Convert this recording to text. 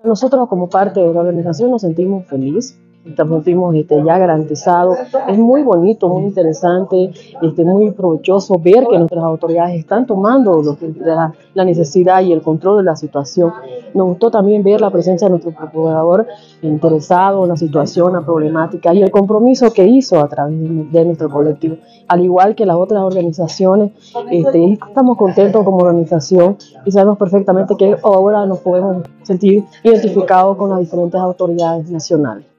Nosotros como parte de la organización nos sentimos felices. Nos sentimos ya garantizados. Es muy bonito, muy interesante, muy provechoso ver que nuestras autoridades están tomando la necesidad y el control de la situación. Nos gustó también ver la presencia de nuestro procurador interesado en la situación, la problemática y el compromiso que hizo a través de nuestro colectivo. Al igual que las otras organizaciones, estamos contentos como organización y sabemos perfectamente que ahora nos podemos sentir identificados con las diferentes autoridades nacionales.